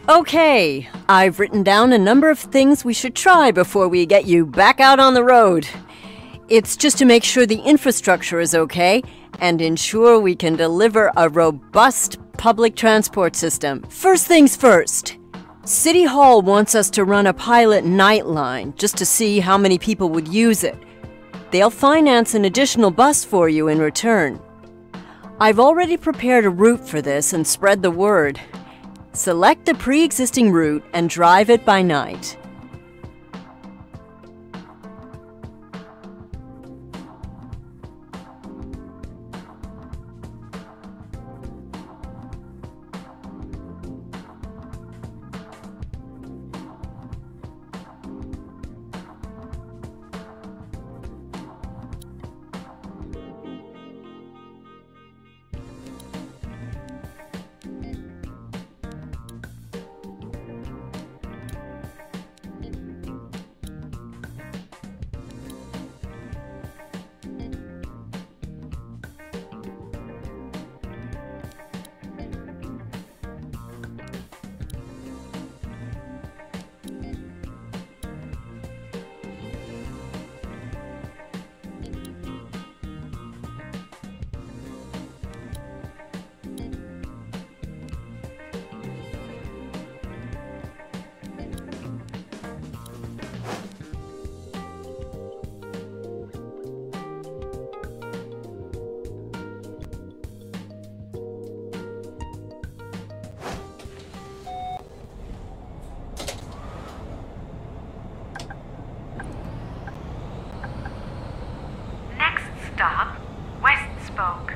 Okay, I've written down a number of things we should try before we get you back out on the road. It's just to make sure the infrastructure is okay and ensure we can deliver a robust public transport system. First things first. City Hall wants us to run a pilot nightline just to see how many people would use it. They'll finance an additional bus for you in return. I've already prepared a route for this and spread the word. Select the pre-existing route and drive it by night. Stop, West Spoke.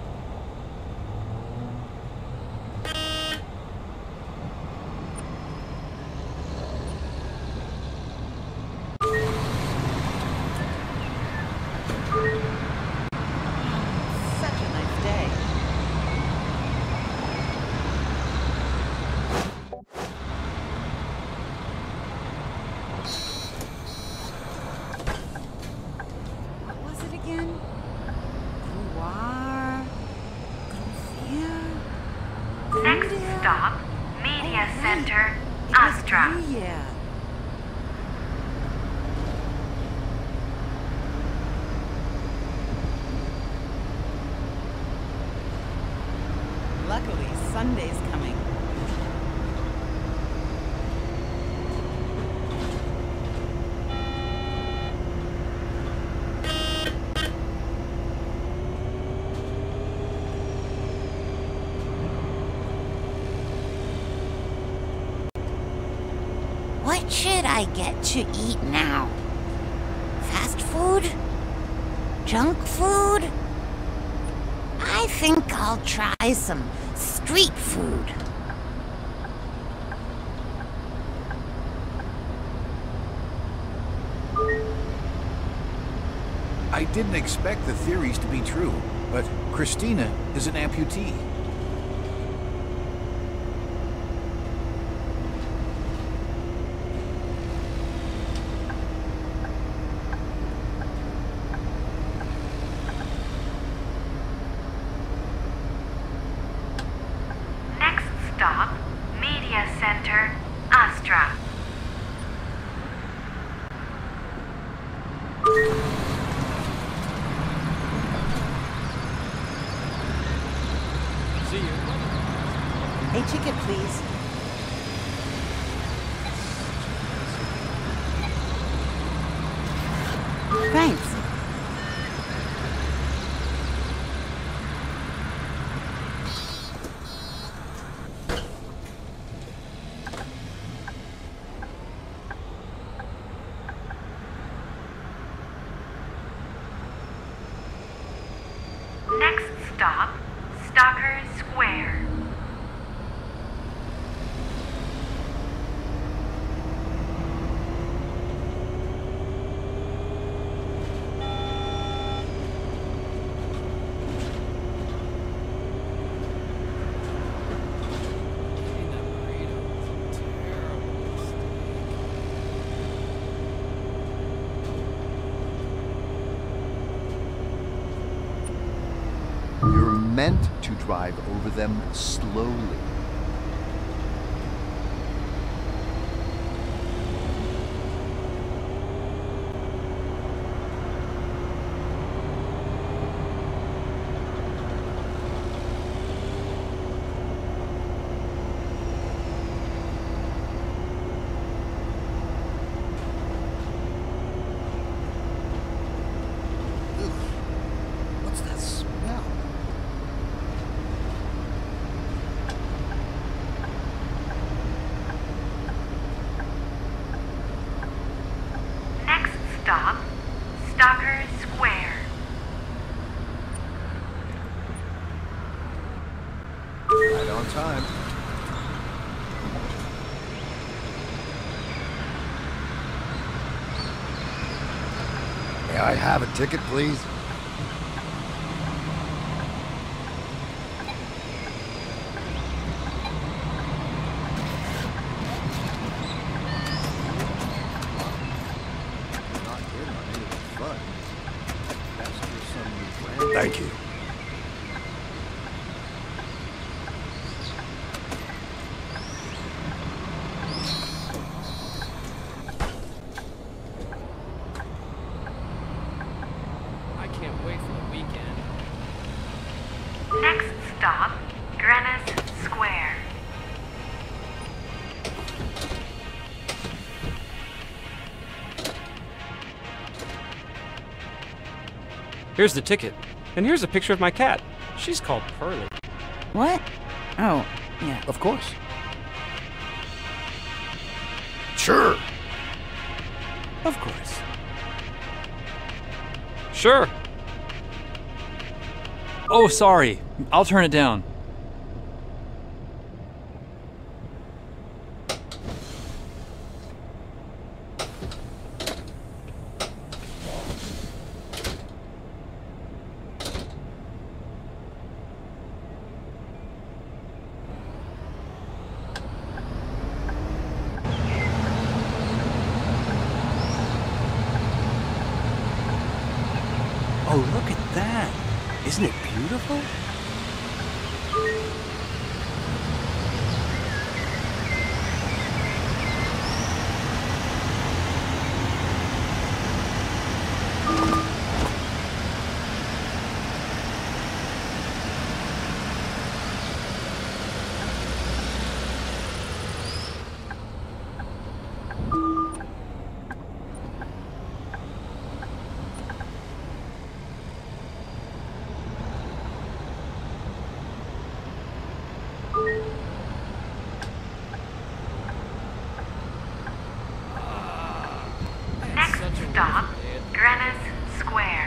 Such a nice day. What was it again? Next stop, Media Center, Astra. Yeah. Luckily, Sunday's coming. What should I get to eat now? Fast food? Junk food? I think I'll try some street food. I didn't expect the theories to be true, but Christina is an amputee. Next stop, Media Center, Astra. A ticket, please. Thanks. Next stop, Stalker Square. You're meant to drive over them slowly. about time. May I have a ticket, please? Not in on any of the fun. That's just some new plan. Thank you. I can't wait for the weekend. Next stop, Greenwich Square. Here's the ticket. And here's a picture of my cat. She's called Pearlie. What? Oh, yeah. Of course. Sure. Of course. Sure. Oh, sorry. I'll turn it down. Oh, look at that. Isn't it beautiful? Next stop, Greenwich Square.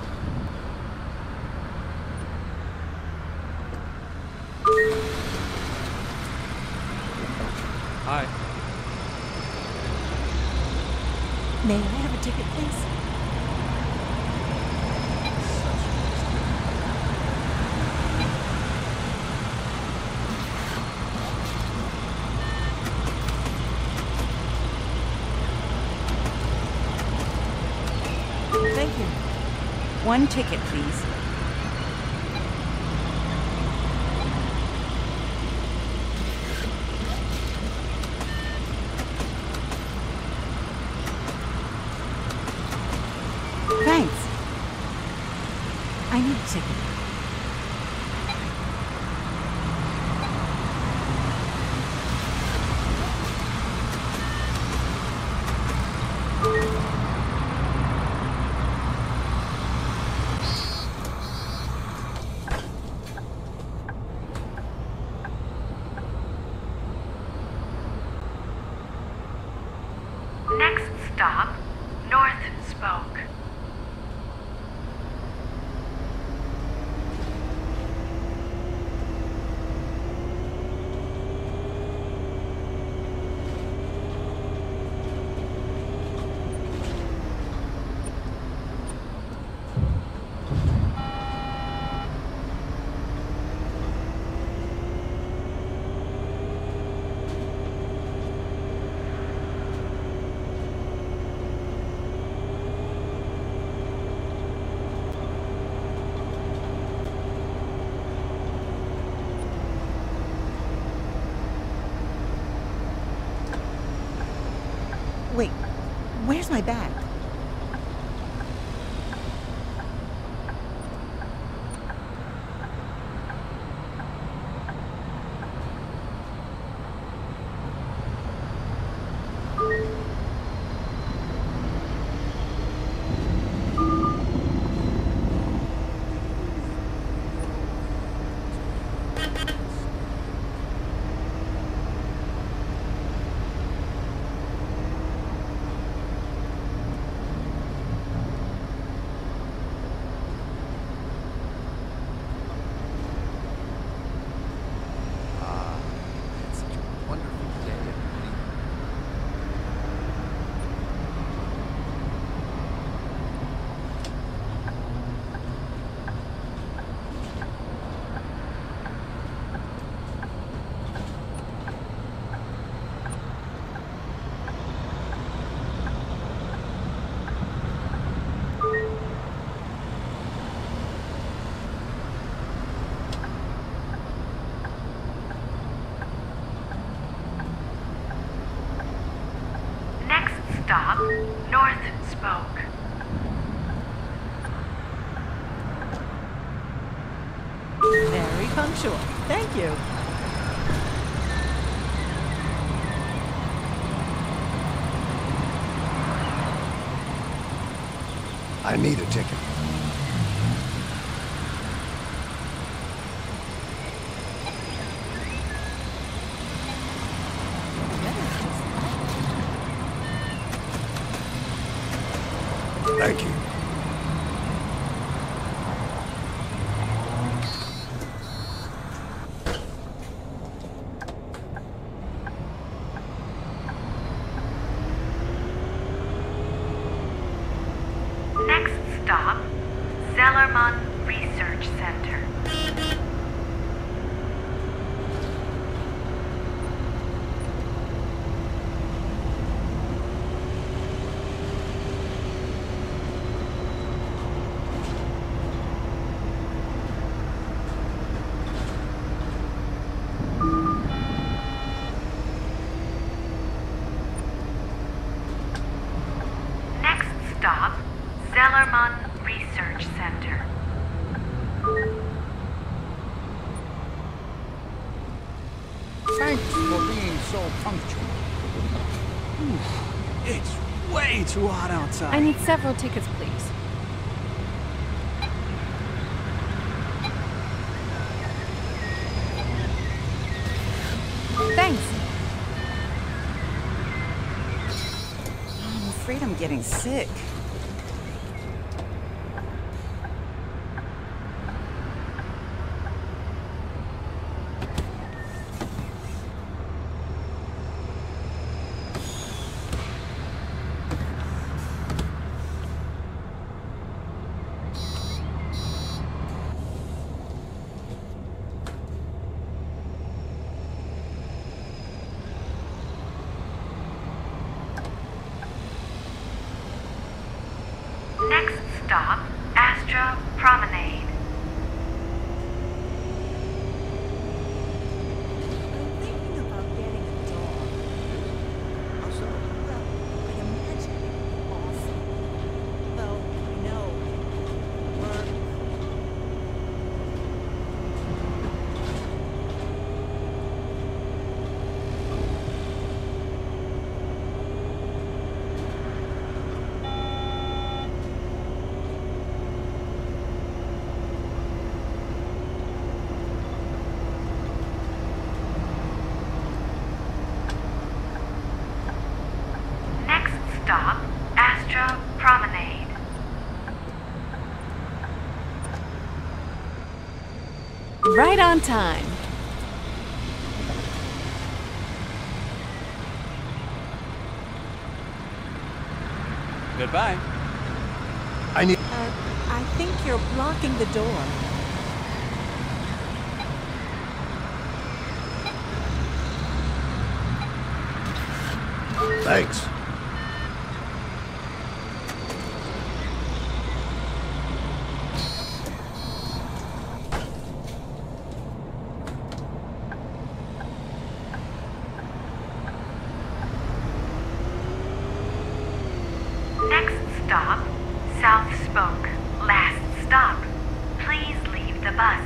Hi. May I have a ticket, please? Thank you. One ticket, please. Thanks. I need a ticket. Next stop, North Spoke. Wait, where's my bag? stop, North Spoke. Very punctual. Thank you. I need a ticket. Thank you. Next stop, Zellerman Research Center. Next stop, Zellerman Research Center. Thanks for being so punctual. It's way too hot outside. I need several tickets, please. Thanks. I'm afraid I'm getting sick. Next stop, Astra Promenade. I'm thinking about getting a dog. Also, well, I imagine it would be awesome. Though, no. Work. Next stop, Astra Promenade. Right on time. Goodbye. I need... I think you're blocking the door. Thanks. Next stop, South Spoke. Last stop. Please leave the bus.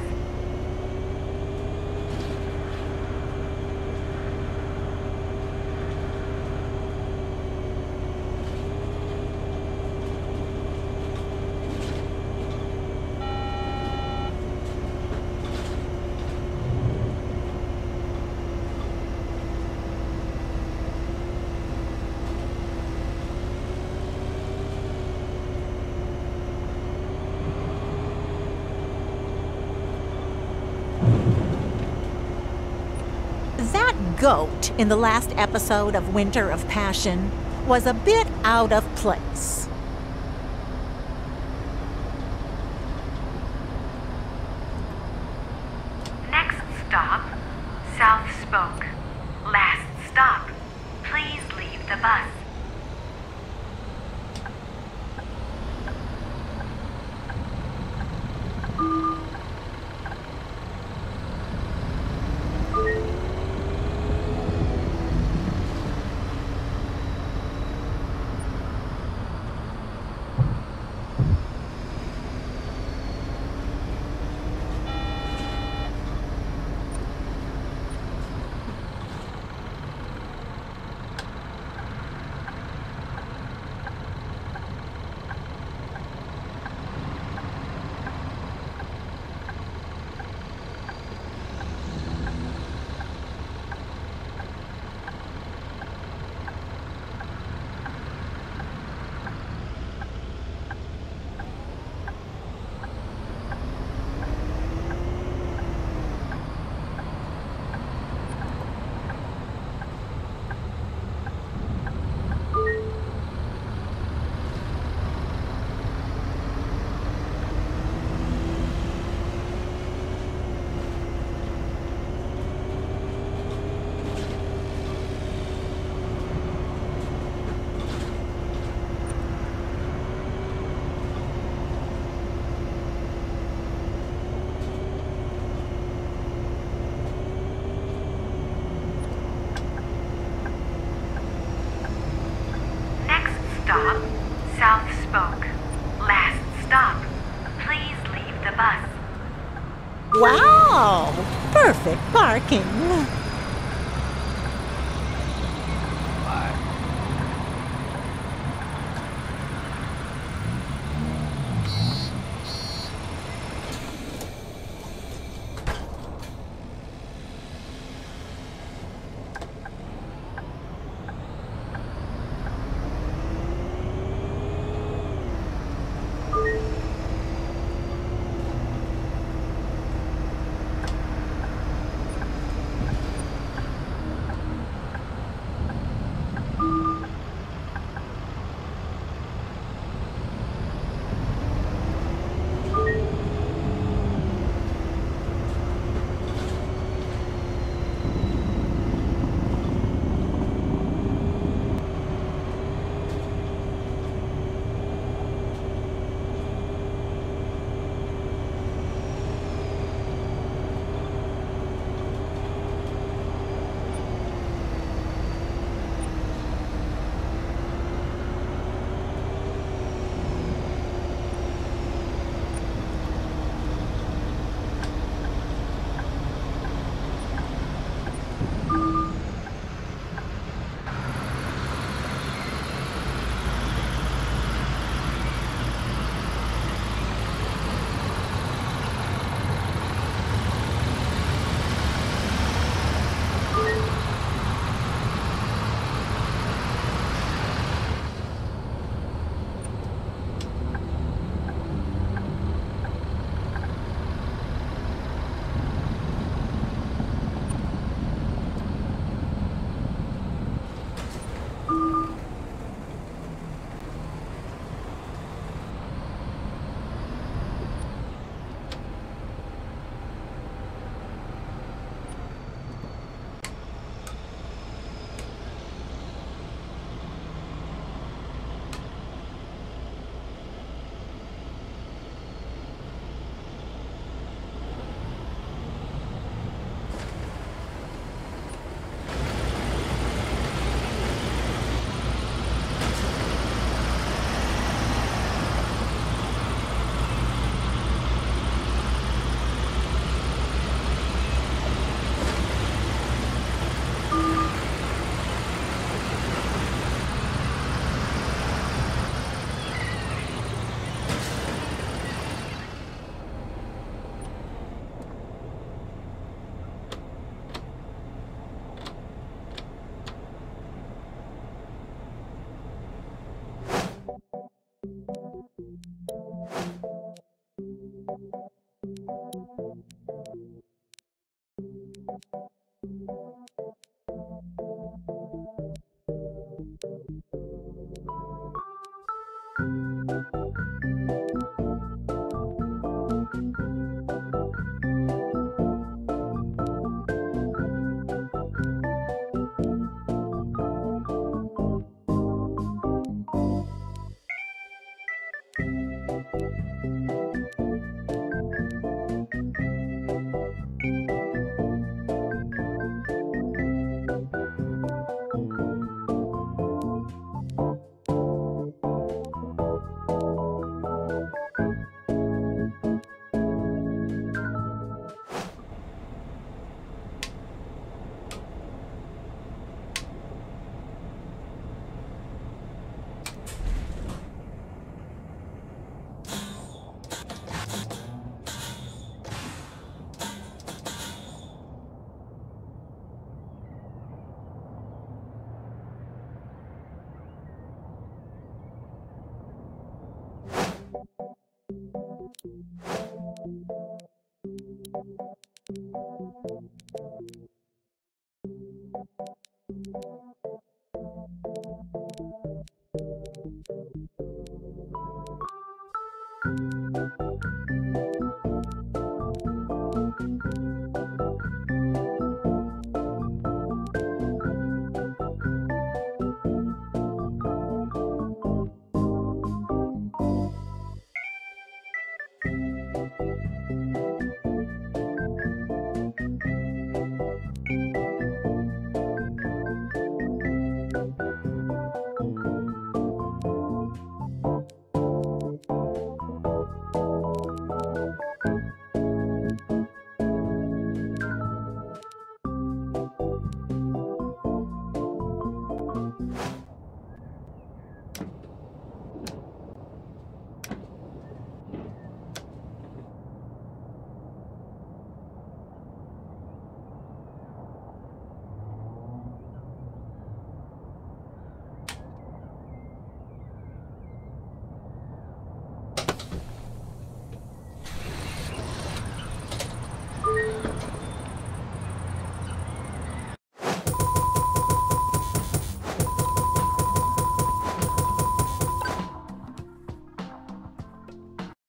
That goat in the last episode of Winter of Passion was a bit out of place. Next stop, South Spoke. Last stop. Please leave the bus. Wow! Perfect parking.